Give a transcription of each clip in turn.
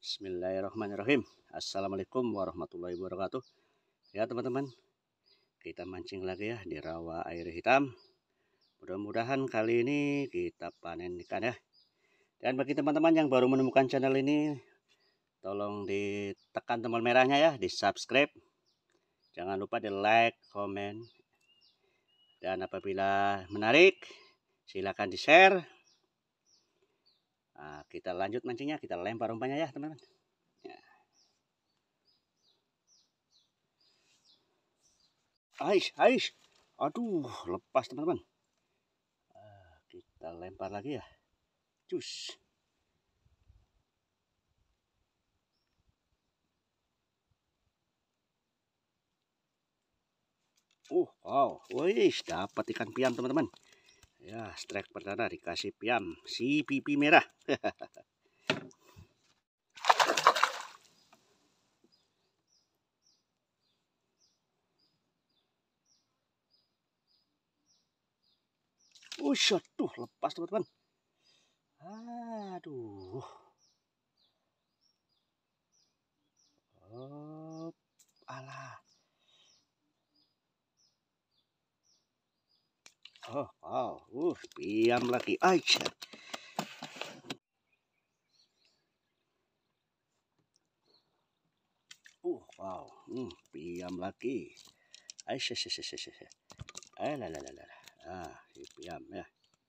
Bismillahirrahmanirrahim. Assalamualaikum warahmatullahi wabarakatuh. Ya teman-teman, kita mancing lagi ya di rawa air hitam. Mudah-mudahan kali ini kita panen ikan ya. Dan bagi teman-teman yang baru menemukan channel ini, tolong ditekan tombol merahnya ya, di subscribe. Jangan lupa di like, komen. Dan apabila menarik, silakan di share. Nah, kita lanjut mancingnya, kita lempar umpannya ya teman-teman. Ya. Ais. Aduh, lepas teman-teman. Kita lempar lagi ya. Cus. Wow. Wih, dapat ikan piam teman-teman. Ya, strike perdana dikasih piam. Si pipi merah. Tuh lepas teman-teman. Aduh. Alah. Wow. Piam lagi. Aisyah. Wow. Piam lagi. Aisyah. Piam ya.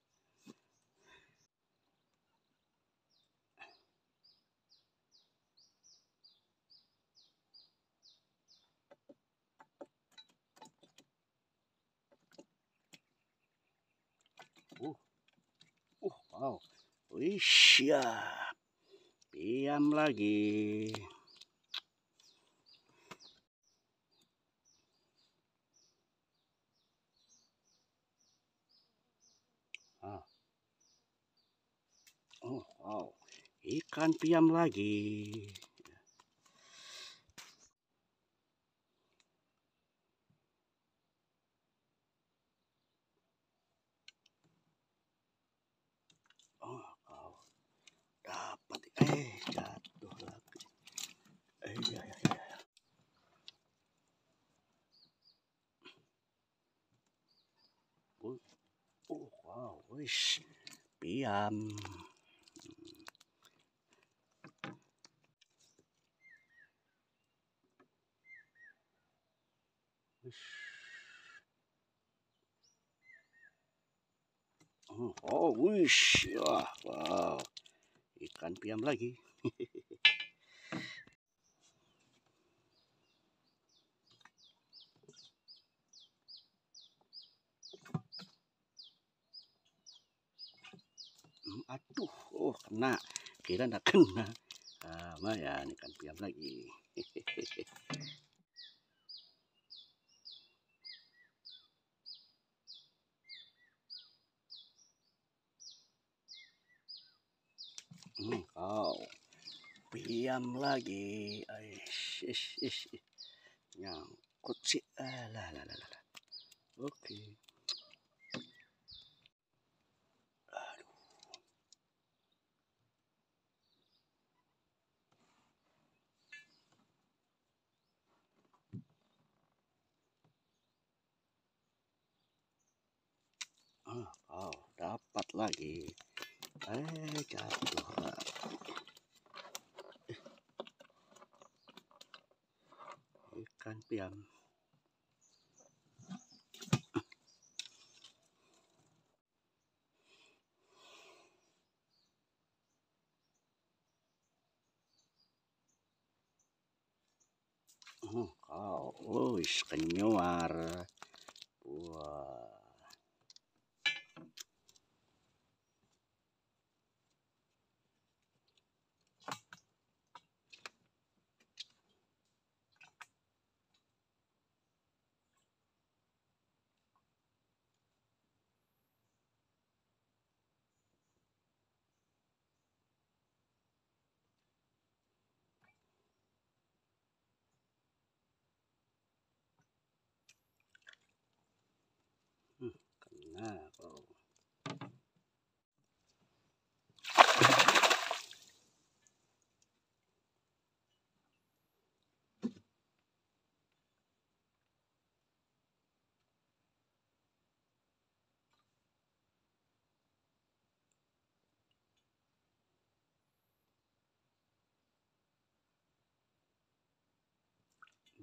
Wow. Wih, piam lagi. Wow. Ikan piam lagi. Wow. Dapat. Jatuh lagi. Ya. Wow. Wish. Piam. Wish. Wow. Ikan piam lagi. Aduh, kena. Kira enggak kena. Lumayan ikan piam lagi. Piam lagi. Nyangkut sih. Oke. Dapat lagi. Jatuh lagi. Ikan piam. Kenyuar. Wah. Kena kau.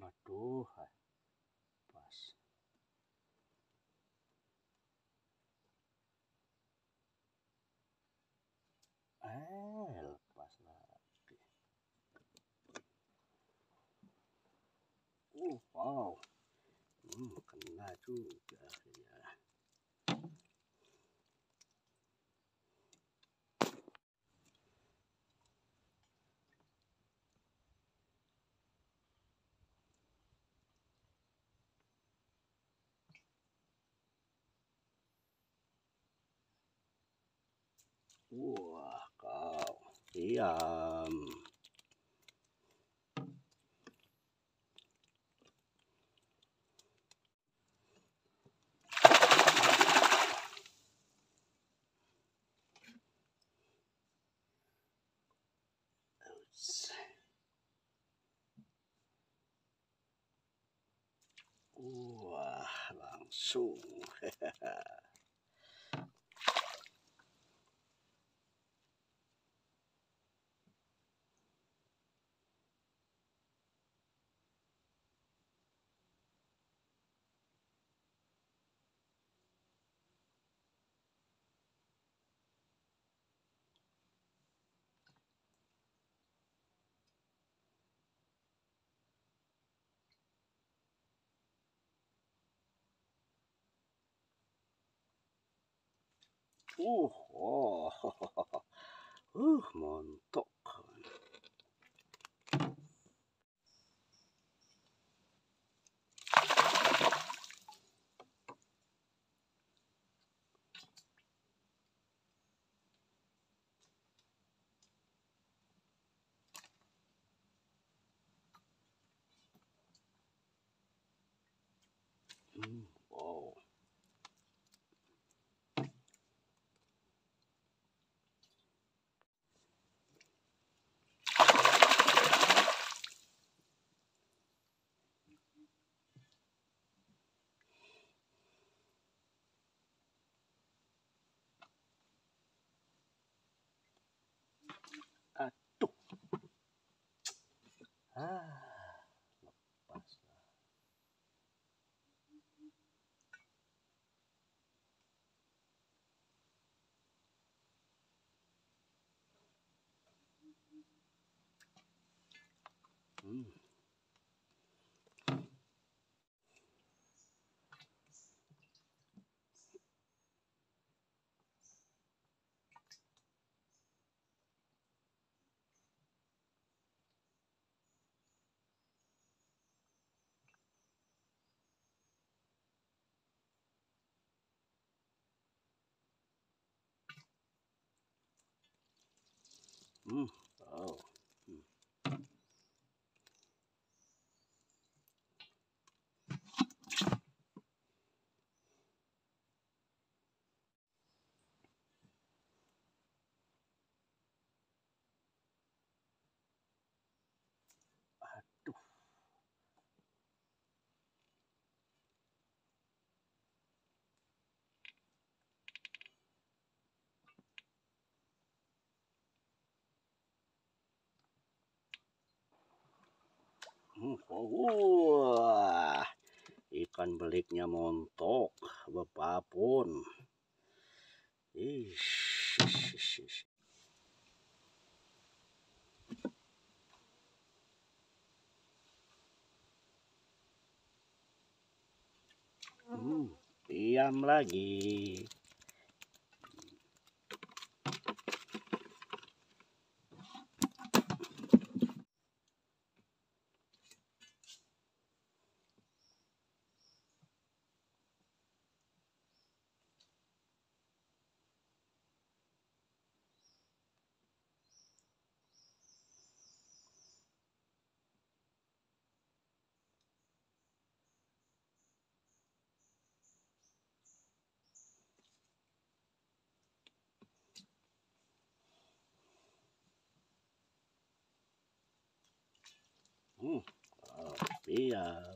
Aduh, pas. Lepas lagi. Wow. Kena juga ya. Wah, kau diam. Wah, langsung. Oh, montok. Wow. Aduh. Lepas. Oh. Aduh. Wah, ikan beliknya montok, bapapun. Ish. Diam lagi. Oh, diam.